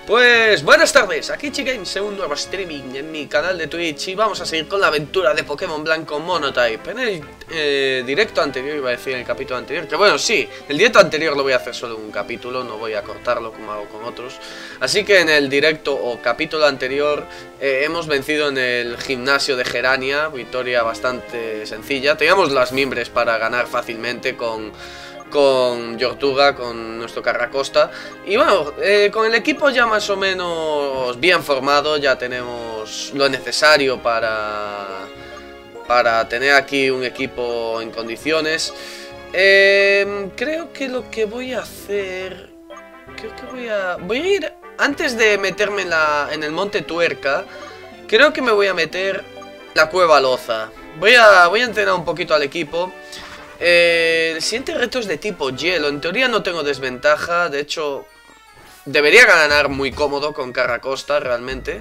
Pues buenas tardes, aquí Chigames en un nuevo streaming en mi canal de Twitch. Y vamos a seguir con la aventura de Pokémon Blanco Monotype. En el directo anterior, iba a decir en el capítulo anterior, que bueno, sí, el directo anterior lo voy a hacer solo un capítulo, no voy a cortarlo como hago con otros. Así que en el directo o capítulo anterior hemos vencido en el gimnasio de Gerania. Victoria bastante sencilla. Teníamos las mimbres para ganar fácilmente con Yortuga, con nuestro Carracosta. Y bueno, con el equipo ya más o menos bien formado, ya tenemos lo necesario para tener aquí un equipo en condiciones. Creo que lo que voy a hacer, voy a ir, antes de meterme en el Monte Tuerca, creo que me voy a meter la Cueva Loza. Voy a entrenar un poquito al equipo. El siguiente reto es de tipo hielo. En teoría no tengo desventaja. De hecho, debería ganar muy cómodo con Carracosta realmente.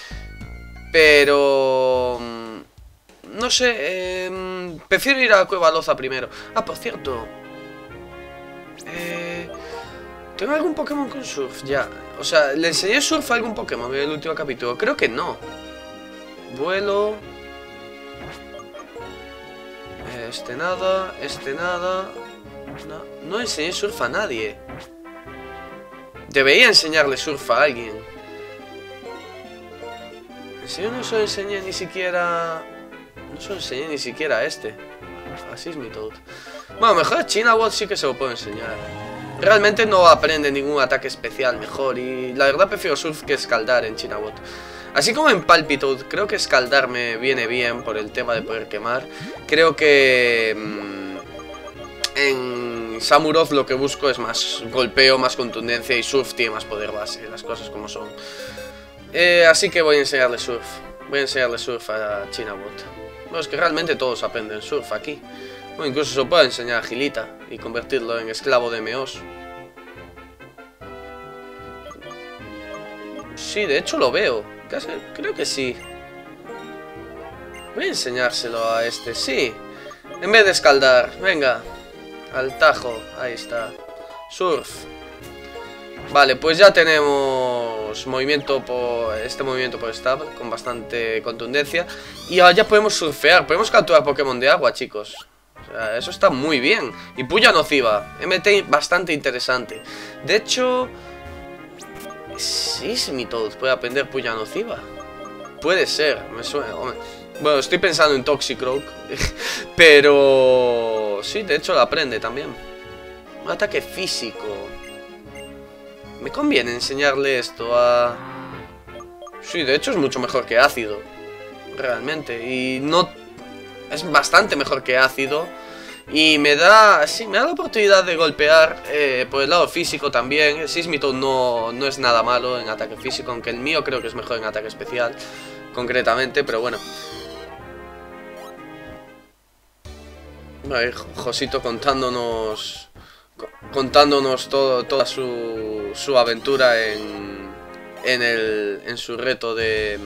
Pero no sé, prefiero ir a la Cueva Loza primero. Ah, por cierto, ¿tengo algún Pokémon con Surf? Ya, o sea, ¿le enseñé Surf a algún Pokémon en el último capítulo? Creo que no. Vuelo. Este nada. No enseñé surf a nadie. Debería enseñarle surf a alguien. En serio no se lo enseñé ni siquiera. No se lo enseñé ni siquiera a este. Así es mi Toad. Bueno, mejor a Chinawatt sí que se lo puedo enseñar. Realmente no aprende ningún ataque especial mejor. Y la verdad prefiero surf que escaldar en Chinawatt. Así como en Palpitoad, creo que escaldar me viene bien por el tema de poder quemar. Creo que en Samurott lo que busco es más golpeo, más contundencia, y Surf tiene más poder base, las cosas como son. Así que voy a enseñarle Surf. Voy a enseñarle Surf a Chinawatt. Bueno, es que realmente todos aprenden Surf aquí. Bueno, incluso se lo puedo enseñar a Gilita y convertirlo en esclavo de Meos. Sí, de hecho lo veo. Creo que sí. Voy a enseñárselo a este, sí. En vez de escaldar, venga. Al tajo, ahí está. Surf. Vale, pues ya tenemos movimiento por stab con bastante contundencia. Y ahora ya podemos surfear, podemos capturar Pokémon de agua, chicos. O sea, eso está muy bien. Y Puya Nociva, MT bastante interesante. De hecho, sí, mi Toad puede aprender Puya Nociva. Puede ser, me suena. Bueno, estoy pensando en Toxicroak. Pero sí, de hecho lo aprende también. Un ataque físico. Me conviene enseñarle esto a... Sí, de hecho es mucho mejor que ácido. Realmente. Y no... Es bastante mejor que ácido. Y me da... Sí, me da la oportunidad de golpear por el lado físico también. El Sismitoad no es nada malo en ataque físico, aunque el mío creo que es mejor en ataque especial, concretamente, pero bueno. Vale, Josito contándonos toda su aventura en su reto de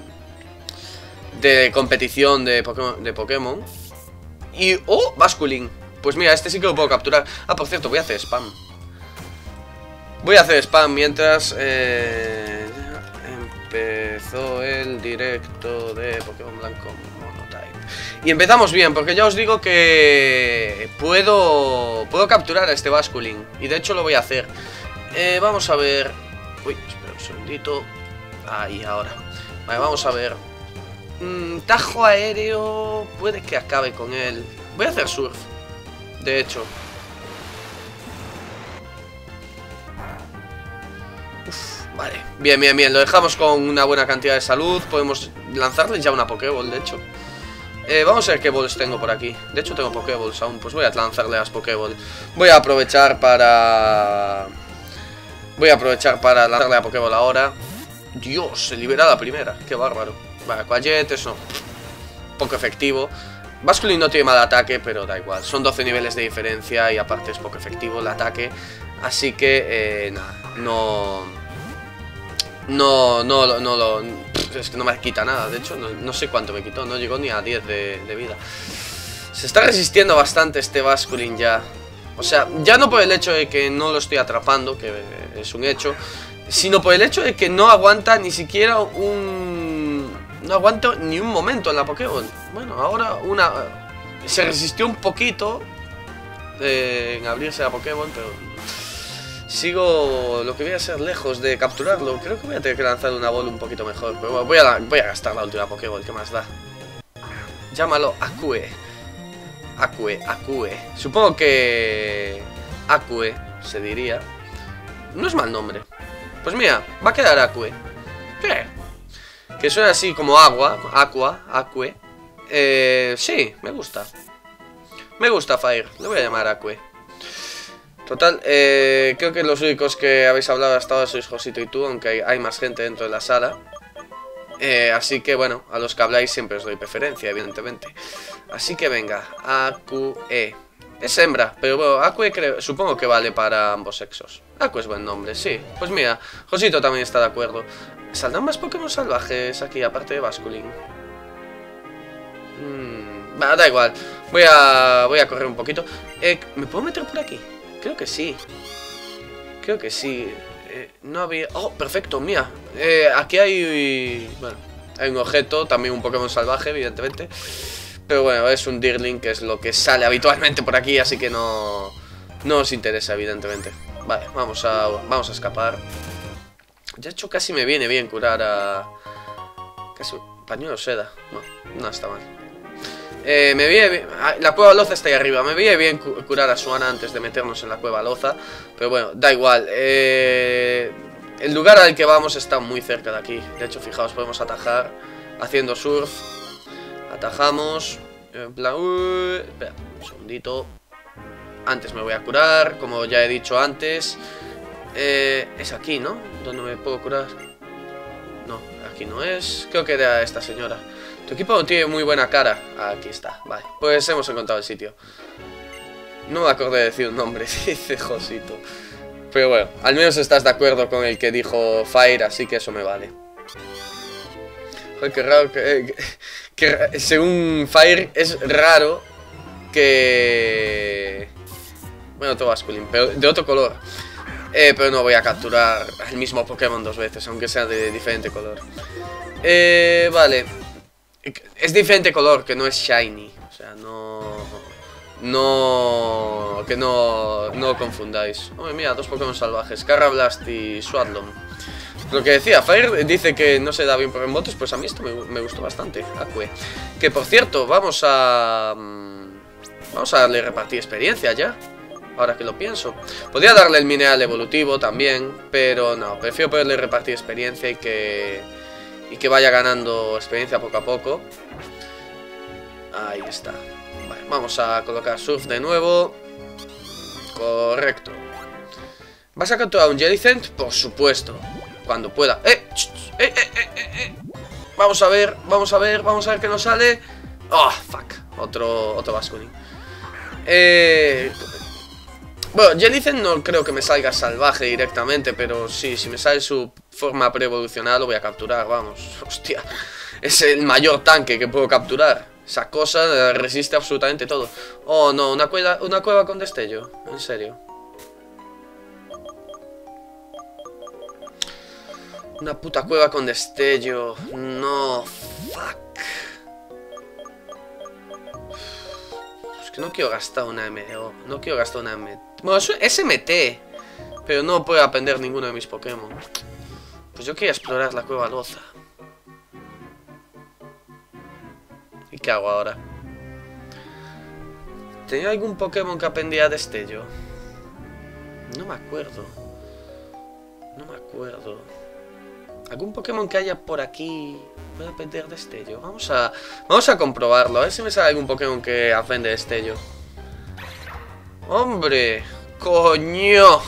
competición de Pokémon. Y... ¡oh! Basculin. Pues mira, este sí que lo puedo capturar. Ah, por cierto, voy a hacer spam. Voy a hacer spam mientras empezó el directo de Pokémon Blanco Monotype. Y empezamos bien, porque ya os digo que puedo capturar a este Basculin. Y de hecho lo voy a hacer. Vamos a ver... Uy, espera un segundito. Ahí, ahora. Vale, vamos a ver. Tajo aéreo. Puede que acabe con él. Voy a hacer surf. De hecho. Vale. Bien, bien, bien. Lo dejamos con una buena cantidad de salud. Podemos lanzarle ya una Pokéball, de hecho. Vamos a ver qué balls tengo por aquí. De hecho tengo Pokéballs aún. Pues voy a lanzarle las Pokéball. Voy a aprovechar para lanzarle la Pokéball ahora. Dios, se libera la primera. Qué bárbaro. Vale, Quajet, eso poco efectivo. Basculin no tiene mal ataque, pero da igual. Son 12 niveles de diferencia y aparte es poco efectivo el ataque. Así que, nada, es que no me quita nada. De hecho, no sé cuánto me quitó. No llegó ni a 10 de vida. Se está resistiendo bastante este Basculin ya. O sea, ya no por el hecho de que no lo estoy atrapando, que es un hecho, sino por el hecho de que no aguanta ni siquiera un... No aguanta ni un momento en la Pokéball. Bueno, ahora se resistió un poquito en abrirse la Pokéball, pero sigo lo que voy a ser lejos de capturarlo. Creo que voy a tener que lanzar una bola un poquito mejor, pero voy a gastar la última Pokéball, ¿qué más da? Llámalo Akue. Akue. Supongo que Akue se diría. No es mal nombre. Pues mira, va a quedar Akue. ¿Qué? Que suena así como agua. Akue. Sí, me gusta. Me gusta Fire. Le voy a llamar Akue. Total, creo que los únicos que habéis hablado hasta ahora sois Josito y tú, aunque hay más gente dentro de la sala. Así que bueno, a los que habláis siempre os doy preferencia, evidentemente. Así que venga, Akue. Es hembra, pero bueno, Akue supongo que vale para ambos sexos. Akue es buen nombre, sí. Pues mira, Josito también está de acuerdo. ¿Saldrán más Pokémon salvajes aquí, aparte de Basculin? Da igual. Voy a correr un poquito. ¿Me puedo meter por aquí? Creo que sí. Creo que sí. No había... Oh, perfecto, mira. Aquí hay... Bueno, hay un objeto, también un Pokémon salvaje, evidentemente. Pero bueno, es un Dirling, que es lo que sale habitualmente por aquí, así que no os interesa, evidentemente. Vale, vamos a escapar. De hecho, casi me viene bien curar a... Casi... Pañuelo seda. No está mal. Me viene bien... La cueva loza está ahí arriba. Me viene bien curar a Suana antes de meternos en la cueva loza. Pero bueno, da igual. El lugar al que vamos está muy cerca de aquí. De hecho, fijaos, podemos atajar haciendo surf. Atajamos. En plan... espera, un segundito. Antes me voy a curar, como ya he dicho antes. Es aquí, ¿no? ¿Dónde me puedo curar? No, aquí no es. Creo que era esta señora. Tu equipo no tiene muy buena cara. Aquí está, vale. Pues hemos encontrado el sitio. No me acordé de decir un nombre, dice Josito. Pero bueno, al menos estás de acuerdo con el que dijo Fire, así que eso me vale. Joder, qué raro que según Fire es raro que... Bueno, todo Basculin, pero de otro color. Pero no voy a capturar el mismo Pokémon dos veces, aunque sea de diferente color. Vale. Es diferente color, que no es shiny. O sea, que no confundáis. Hombre, mira, dos Pokémon salvajes, Carrablast y Swadloon. Lo que decía, Fire dice que no se da bien por remotos, pues a mí esto me gustó bastante, Akue. Que por cierto, vamos a darle repartir experiencia ya. Ahora que lo pienso. Podría darle el mineral evolutivo también, pero no, prefiero poderle repartir experiencia y que vaya ganando experiencia poco a poco. Ahí está. Vale, vamos a colocar surf de nuevo. Correcto. ¿Vas a capturar un Jellicent? Por supuesto. Cuando pueda. Vamos a ver qué nos sale. Oh, fuck. Otro Basculin. Bueno, Jellicent no creo que me salga salvaje directamente, pero sí, si me sale su forma pre-evolucionada lo voy a capturar, vamos. Hostia, es el mayor tanque que puedo capturar. Esa cosa resiste absolutamente todo. Oh no, una cueva con destello, en serio. Una puta cueva con destello. No, fuck. Es que no quiero gastar una MO. No quiero gastar una MT. Bueno, es MT. Pero no puedo aprender ninguno de mis Pokémon. Pues yo quería explorar la cueva loza. ¿Y qué hago ahora? ¿Tenía algún Pokémon que aprendía destello? No me acuerdo. No me acuerdo. ¿Algún Pokémon que haya por aquí pueda aprender destello? Vamos a comprobarlo. A ver si me sale algún Pokémon que aprende destello. ¡Hombre! ¡Coño!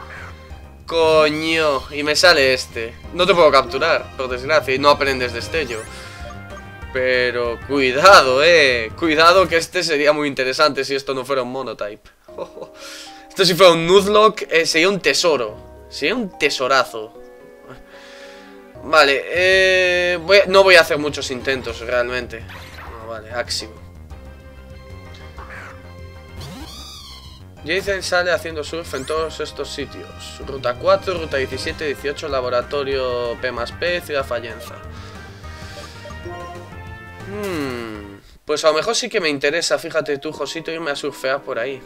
¡Coño! Y me sale este. No te puedo capturar, por desgracia. Y no aprendes destello. Pero cuidado, cuidado, que este sería muy interesante si esto no fuera un Monotype. Esto si fuera un Nuzlocke sería un tesoro. Sería un tesorazo. Vale, no voy a hacer muchos intentos realmente. No, vale, Axio. Jason sale haciendo surf en todos estos sitios. Ruta 4, Ruta 17, 18, Laboratorio P+P, Ciudad Fallenza. Pues a lo mejor sí que me interesa, fíjate tú, Josito, irme a surfear por ahí.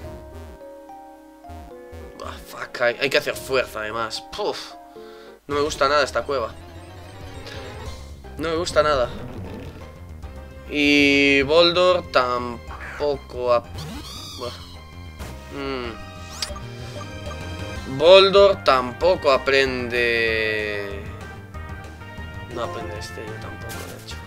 Fuck, hay que hacer fuerza además. Puf, no me gusta nada esta cueva. No me gusta nada. Y Boldor tampoco... Boldor tampoco aprende... No aprende yo tampoco, de hecho.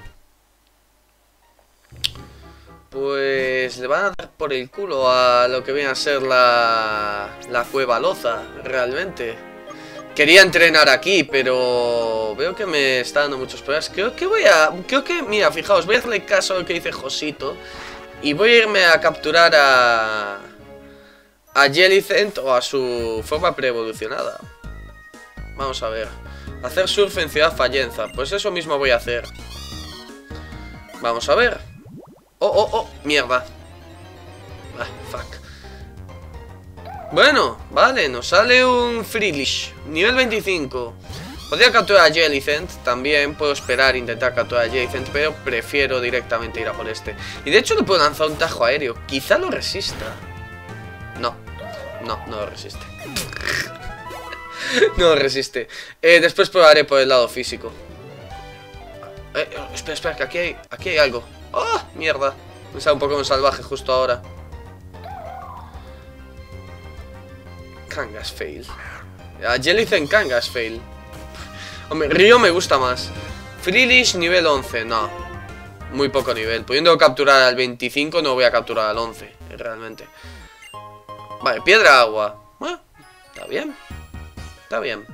Pues le van a dar por el culo a lo que viene a ser la cueva loza, realmente. Quería entrenar aquí, pero veo que me está dando muchos problemas. Creo que, mira, fijaos, voy a hacerle caso a lo que dice Josito. Y voy a irme a capturar a Jellicent o a su forma preevolucionada. Vamos a ver. Hacer surf en Ciudad Fallenza. Pues eso mismo voy a hacer. Vamos a ver. Oh, mierda. Fuck. Bueno, vale, nos sale un Freelish, nivel 25. Podría capturar a Jellicent, también puedo esperar intentar capturar a Jellicent, pero prefiero directamente ir a por este. Y de hecho le puedo lanzar un tajo aéreo, quizá lo resista. No lo resiste. No lo resiste. Después probaré por el lado físico. Espera, que aquí hay algo. ¡Oh, mierda! Me sale un Pokémon salvaje justo ahora. Kangaskhan. A Jellicent Kangaskhan. Hombre, Río me gusta más. Freelish nivel 11, no. Muy poco nivel. Pudiendo capturar al 25, no voy a capturar al 11, realmente. Vale, piedra agua. Bueno, está bien. Está bien.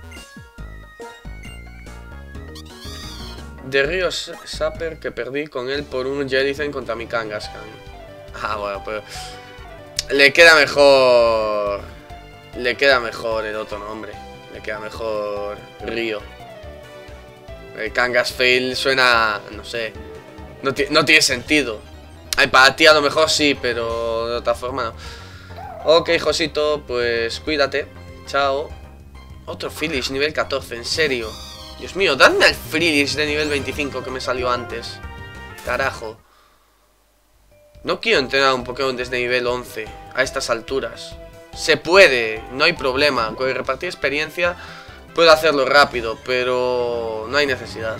De Río Sapper que perdí con él por un Jellicent contra mi Kangaskhan. Bueno, pero... Le queda mejor el otro nombre. Le queda mejor Río. El Kangaskhan suena... no sé. No tiene sentido. Ay, para ti a lo mejor sí, pero de otra forma no. Ok, Josito, pues cuídate. Chao. Otro Freelish nivel 14, en serio. Dios mío, dadme al Freelish de nivel 25 que me salió antes. Carajo. No quiero entrenar un Pokémon desde nivel 11 a estas alturas. Se puede, no hay problema. Con repartir experiencia puedo hacerlo rápido, pero no hay necesidad.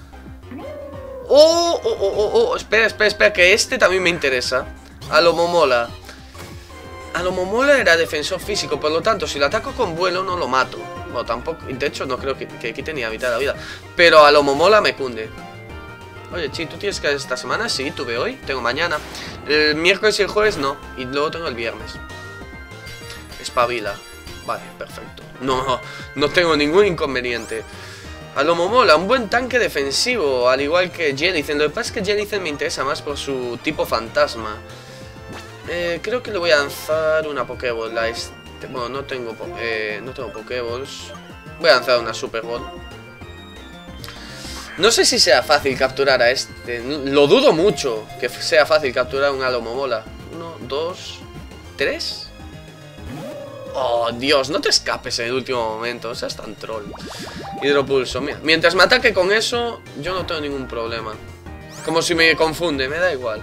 Espera, que este también me interesa. Alomomola. Alomomola era defensor físico, por lo tanto, si lo ataco con vuelo no lo mato. Bueno, tampoco, de hecho no creo que quite ni la mitad de la vida. Pero Alomomola me cunde. Oye, Chi, ¿tú tienes que esta semana? Sí, tuve hoy, tengo mañana. El miércoles y el jueves no, y luego tengo el viernes. Espabila. Vale, perfecto. No tengo ningún inconveniente. Alomomola, un buen tanque defensivo, al igual que Jellicent. Lo que pasa es que Jellicent me interesa más por su tipo fantasma. Creo que le voy a lanzar una Pokéball. Bueno, no tengo Pokéballs. Voy a lanzar una Super Ball. No sé si sea fácil capturar a este. Lo dudo mucho que sea fácil capturar un Alomomola. 1, 2, 3. Oh, Dios, no te escapes en el último momento. O sea, es tan troll. Hidropulso. Mira, mientras me ataque con eso, yo no tengo ningún problema. Como si me confunde, me da igual.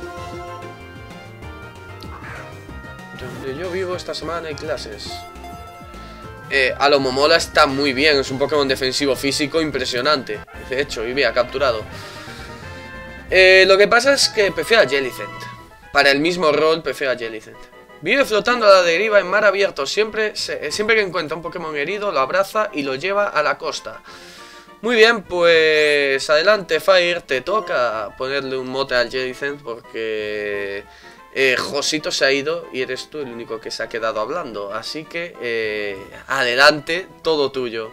Donde yo vivo esta semana hay clases. Alomomola está muy bien. Es un Pokémon defensivo físico impresionante. De hecho, y bien, capturado. Lo que pasa es que prefiero a Jellicent. Para el mismo rol, prefiero a Jellicent. Vive flotando a la deriva en mar abierto. Siempre que encuentra un Pokémon herido, lo abraza y lo lleva a la costa. Muy bien, pues adelante, Fire. Te toca ponerle un mote al Jellicent porque Josito se ha ido y eres tú el único que se ha quedado hablando. Así que adelante, todo tuyo.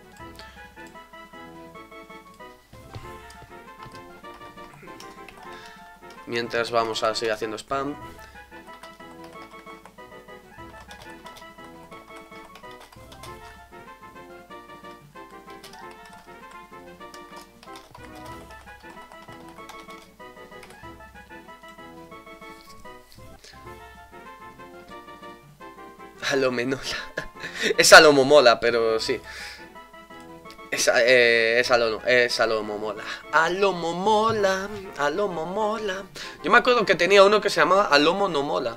Mientras vamos a seguir haciendo spam. Alomenola. Es Alomomola, pero sí. Es Alomomola. Alomomola. Alomomola. Yo me acuerdo que tenía uno que se llamaba Alomonomola.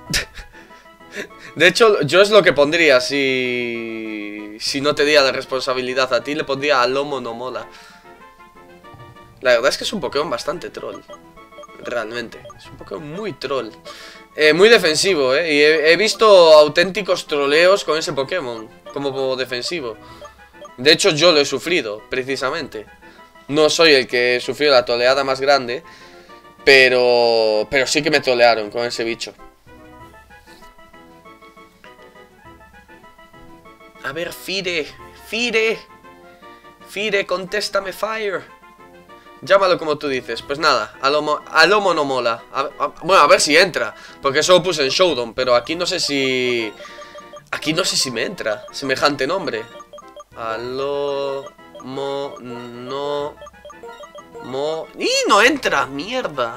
De hecho, yo es lo que pondría si no te diera la responsabilidad a ti, le pondría Alomonomola. La verdad es que es un Pokémon bastante troll. Realmente. Es un Pokémon muy troll. Muy defensivo, y he visto auténticos troleos con ese Pokémon como defensivo. De hecho, yo lo he sufrido, precisamente. No soy el que sufrió la troleada más grande, pero sí que me trolearon con ese bicho. A ver, Fire, contéstame, Fire. Llámalo como tú dices. Pues nada, Alomonomola. Bueno, a ver si entra, porque eso lo puse en Showdown, pero aquí no sé si... Aquí no sé si me entra semejante nombre. ¡Y no entra! ¡Mierda!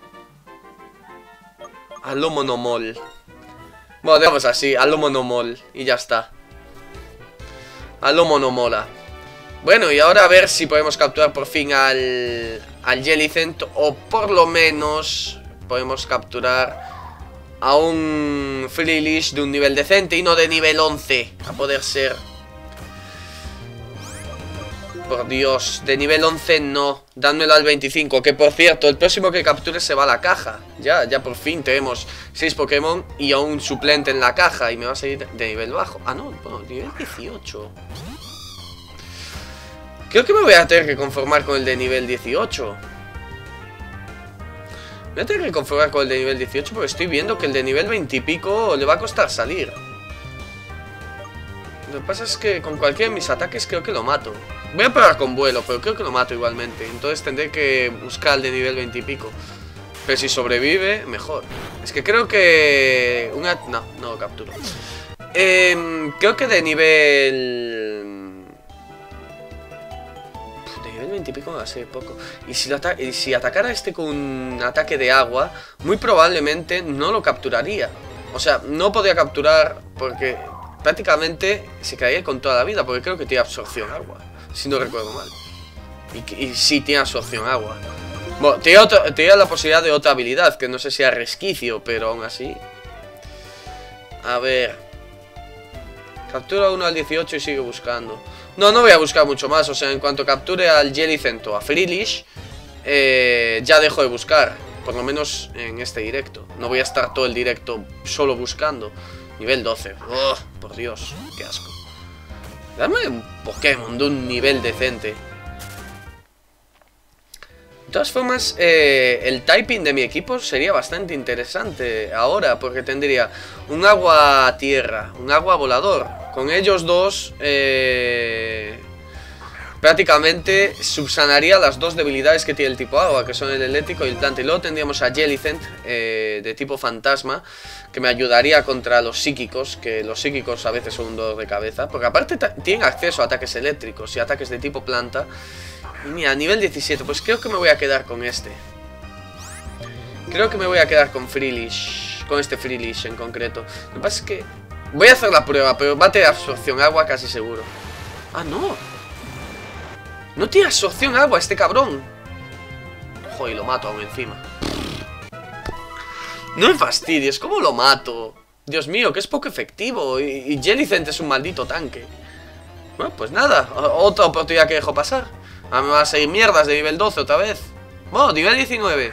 Alomonomol. Bueno, dejamos así, Alomonomol. Y ya está. Alomonomola. Bueno, y ahora a ver si podemos capturar por fin al Jellicent, o por lo menos podemos capturar a un Freelish de un nivel decente y no de nivel 11, a poder ser. Por Dios, de nivel 11 no, dádmelo al 25, que por cierto, el próximo que capture se va a la caja. Ya por fin tenemos 6 Pokémon y a un suplente en la caja, y me va a salir de nivel bajo. Ah, no, bueno, nivel 18. Creo que me voy a tener que conformar con el de nivel 18. Me voy a tener que conformar con el de nivel 18 porque estoy viendo que el de nivel 20 y pico le va a costar salir. Lo que pasa es que con cualquiera de mis ataques creo que lo mato. Voy a probar con vuelo, pero creo que lo mato igualmente. Entonces tendré que buscar el de nivel 20 y pico. Pero si sobrevive, mejor. Es que creo que... No lo capturo. Creo que de nivel... De nivel 20 y pico me va a ser poco. Y si atacara este con un ataque de agua, muy probablemente no lo capturaría. O sea, no podría capturar porque prácticamente se quedaría con toda la vida, porque creo que tiene absorción agua, si no recuerdo mal. Y sí tiene absorción agua. Bueno, tenía la posibilidad de otra habilidad, que no sé si era resquicio, pero aún así. A ver. Captura uno al 18 y sigue buscando. No voy a buscar mucho más. O sea, en cuanto capture al Jellicent o a Freelish, ya dejo de buscar. Por lo menos en este directo. No voy a estar todo el directo solo buscando. Nivel 12. Oh, por Dios, qué asco. Dame un Pokémon de un nivel decente. De todas formas, el typing de mi equipo sería bastante interesante ahora, porque tendría un agua-tierra, un agua-volador. Con ellos dos, prácticamente subsanaría las dos debilidades que tiene el tipo agua, que son el eléctrico y el planta. Y luego tendríamos a Jellicent, de tipo fantasma, que me ayudaría contra los psíquicos, que los psíquicos a veces son un dolor de cabeza, porque aparte tienen acceso a ataques eléctricos y ataques de tipo planta. Y mira, nivel 17, pues creo que me voy a quedar con este. Creo que me voy a quedar con Freelish, con este Freelish en concreto. Lo que pasa es que voy a hacer la prueba, pero va a tener absorción agua casi seguro. Ah, no. No tiene absorción agua este cabrón. Joder, lo mato aún encima. No me fastidies, ¿cómo lo mato? Dios mío, que es poco efectivo. Y Jellicent es un maldito tanque. Bueno, pues nada, otra oportunidad que dejo pasar. Ahora me van a seguir mierdas de nivel 12 otra vez. Bueno, nivel 19.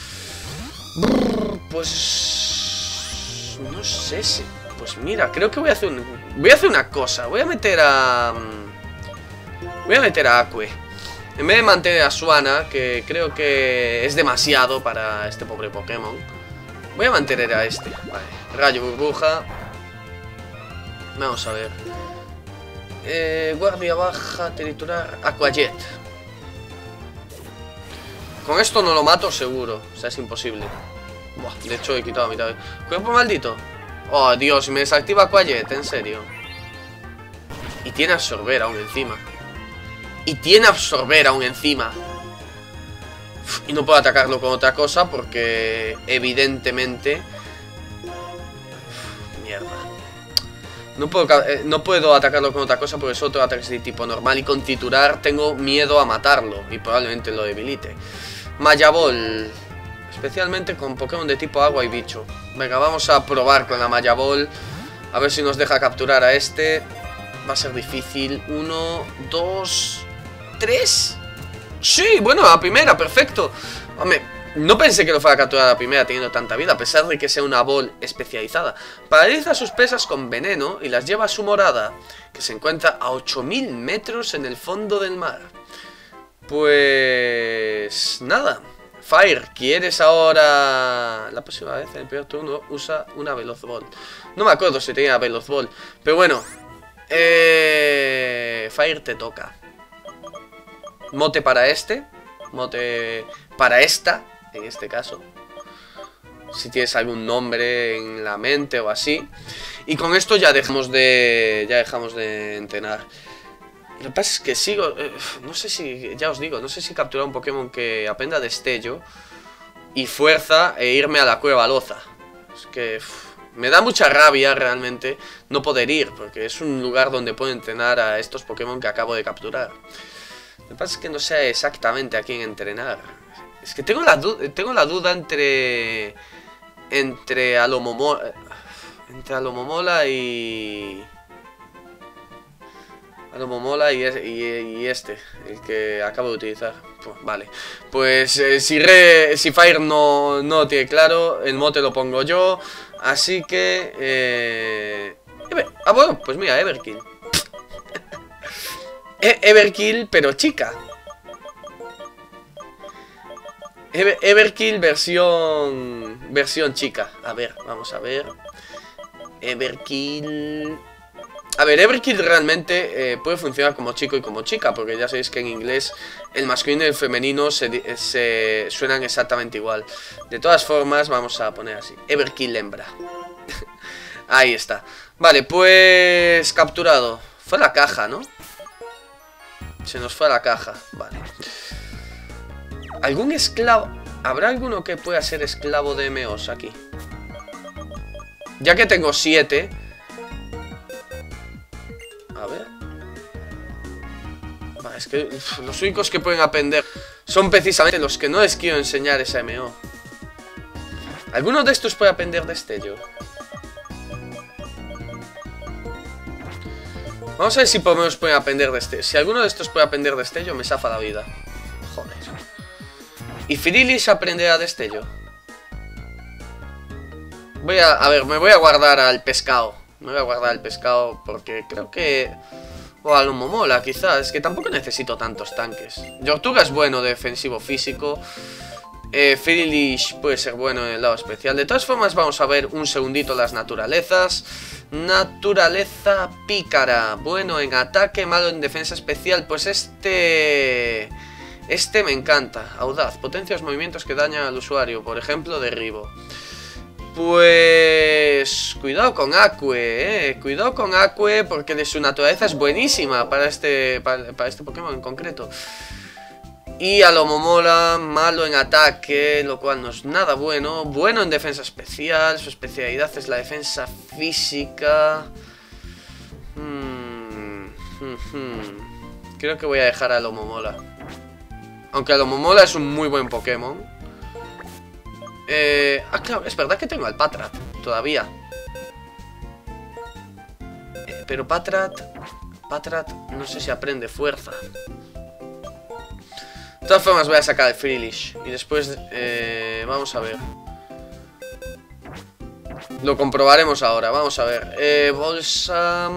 Pues... no sé si... Pues mira, creo que voy a hacer una cosa. Voy a meter a Acque. En vez de mantener a Suana, que creo que es demasiado para este pobre Pokémon, voy a mantener a este. Vale, rayo burbuja. Vamos a ver. Guardia baja, triturar, Aquajet. Con esto no lo mato seguro. O sea, es imposible. Buah, de hecho he quitado a mitad de... Cuerpo maldito. Oh, Dios, me desactiva Aquajet, en serio. Y tiene absorber aún encima. Y no puedo atacarlo con otra cosa porque evidentemente... Mierda. No puedo atacarlo con otra cosa porque es otro ataque de tipo normal. Y con triturar tengo miedo a matarlo y probablemente lo debilite. Maya Ball. Especialmente con Pokémon de tipo agua y bicho. Venga, vamos a probar con la Maya Ball. A ver si nos deja capturar a este. Va a ser difícil. 1, 2, 3. Sí, bueno, a la primera, perfecto. Hombre, no pensé que lo fuera a capturar a la primera teniendo tanta vida, a pesar de que sea una Ball especializada. Paraliza sus presas con veneno y las lleva a su morada, que se encuentra a 8000 metros en el fondo del mar. Pues... nada. Fire, ¿quieres ahora? La próxima vez en el primer turno usa una Veloz Ball. No me acuerdo si tenía Veloz Ball, pero bueno. Fire, te toca. Mote para este. Mote para esta, en este caso. Si tienes algún nombre en la mente o así. Y con esto ya dejamos de entrenar. Lo que pasa es que sigo... no sé si... Ya os digo, no sé si capturar un Pokémon que aprenda destello y fuerza e irme a la cueva loza. Es que... me da mucha rabia realmente no poder ir, porque es un lugar donde puedo entrenar a estos Pokémon que acabo de capturar. Lo que pasa es que no sé exactamente a quién entrenar. Es que tengo la duda entre... Entre Alomomola y... Alomomola y este, el que acabo de utilizar. Pues, vale. Pues si Fire no lo tiene claro, el mote lo pongo yo. Así que... bueno, pues mira, Everkill. Everkill, pero chica. Everkill versión chica. A ver, vamos a ver. Everkill... A ver, Everkill realmente puede funcionar como chico y como chica, porque ya sabéis que en inglés el masculino y el femenino se suenan exactamente igual. De todas formas, vamos a poner así, Everkill hembra. Ahí está. Vale, pues capturado. Fue la caja, ¿no? Se nos fue a la caja, vale. ¿Algún esclavo? ¿Habrá alguno que pueda ser esclavo de MOs aquí? Ya que tengo 7... A ver. Vale, es que los únicos que pueden aprender son precisamente los que no les quiero enseñar esa MO. ¿Alguno de estos puede aprender destello? Vamos a ver si por lo menos pueden aprender destello. Si alguno de estos puede aprender destello, me zafa la vida. Joder. ¿Y Firilis aprenderá destello? A ver, me voy a guardar al pescado. Me voy a guardar el pescado porque creo que... O a lo Momola, quizás. Es que tampoco necesito tantos tanques. Yortuga es bueno defensivo físico. Firilish puede ser bueno en el lado especial. De todas formas, vamos a ver un segundito las naturalezas. Naturaleza pícara. Bueno en ataque, malo en defensa especial. Pues este me encanta. Audaz. Potencia los movimientos que dañan al usuario. Por ejemplo, derribo. Pues... cuidado con Acue, cuidado con Acue porque de su naturaleza es buenísima para este Pokémon en concreto. Y a lo Momola, malo en ataque, lo cual no es nada bueno. Bueno en defensa especial, su especialidad es la defensa física. Creo que voy a dejar a lo Momola. Aunque a lo Momola es un muy buen Pokémon. Claro, es verdad que tengo al Patrat todavía. Pero Patrat no sé si aprende fuerza. De todas formas voy a sacar el Firilish. Y después vamos a ver. Lo comprobaremos ahora, vamos a ver. Bolsa...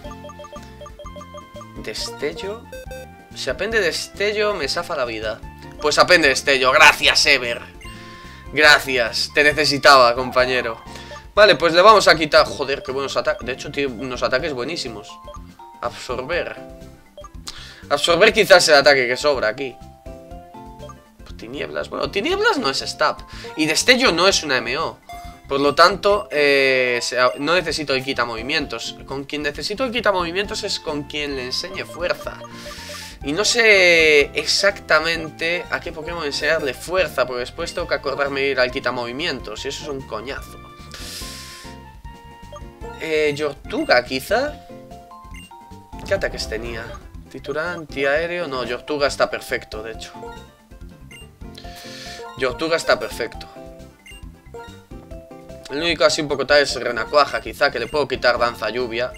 Destello. Si aprende destello me zafa la vida. Pues aprende destello, gracias Ever. Gracias, te necesitaba, compañero. Vale, pues le vamos a quitar... Joder, qué buenos ataques. De hecho, tiene unos ataques buenísimos. Absorber. Absorber quizás es el ataque que sobra aquí. Tinieblas. Bueno, tinieblas no es stab. Y destello no es una MO. Por lo tanto, no necesito el quitamovimientos. Con quien necesito el quitamovimientos es con quien le enseñe fuerza. Y no sé exactamente a qué Pokémon enseñarle fuerza, porque después tengo que acordarme de ir al quitamovimientos, y eso es un coñazo. Yortuga, quizá. ¿Qué ataques tenía? Titular antiaéreo. No, Yortuga está perfecto, de hecho. Yortuga está perfecto. El único así un poco tal es Renacuaja, quizá, que le puedo quitar Danza Lluvia.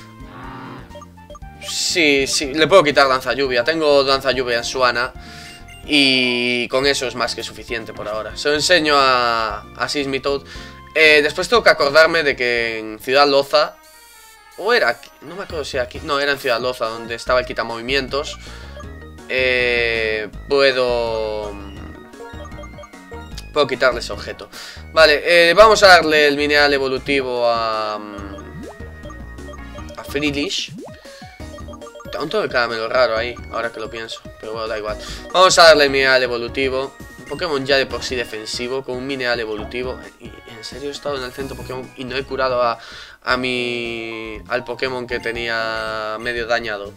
Sí, sí, le puedo quitar Danza Lluvia. Tengo Danza Lluvia en Suana. Y con eso es más que suficiente por ahora. Se lo enseño a Sismitoad. Después tengo que acordarme de que en Ciudad Loza... O era aquí, no me acuerdo si era aquí. No, era en Ciudad Loza, donde estaba el quitamovimientos. Puedo quitarle ese objeto. Vale, vamos a darle el mineral evolutivo a Freelish. Aún tengo el caramelo raro ahí, ahora que lo pienso. Pero bueno, da igual. Vamos a darle el mineral evolutivo. Un Pokémon ya de por sí defensivo, con un mineral evolutivo. Y en serio he estado en el centro Pokémon y no he curado al Pokémon que tenía medio dañado.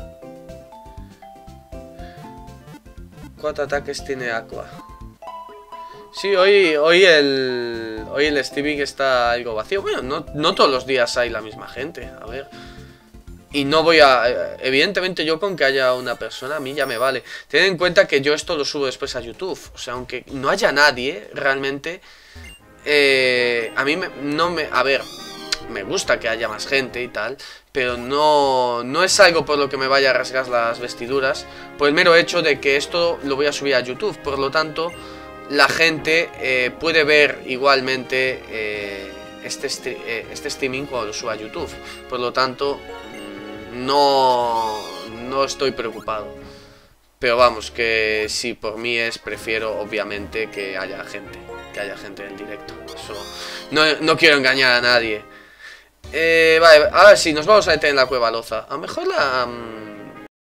¿Cuántos ataques tiene Aqua? Sí, hoy el Stevie está algo vacío. Bueno, no todos los días hay la misma gente. A ver. Y no voy a... Evidentemente yo con que haya una persona a mí ya me vale. Ten en cuenta que yo esto lo subo después a YouTube. O sea, aunque no haya nadie realmente... a mí A ver, me gusta que haya más gente y tal. Pero no es algo por lo que me vaya a rasgar las vestiduras. Por el mero hecho de que esto lo voy a subir a YouTube. Por lo tanto... La gente puede ver igualmente este streaming cuando lo suba a YouTube. Por lo tanto, no estoy preocupado. Pero vamos, que si por mí prefiero obviamente que haya gente. Que haya gente en el directo. Eso, no quiero engañar a nadie. Vale, ahora sí, nos vamos a meter en la cueva Loza. A lo mejor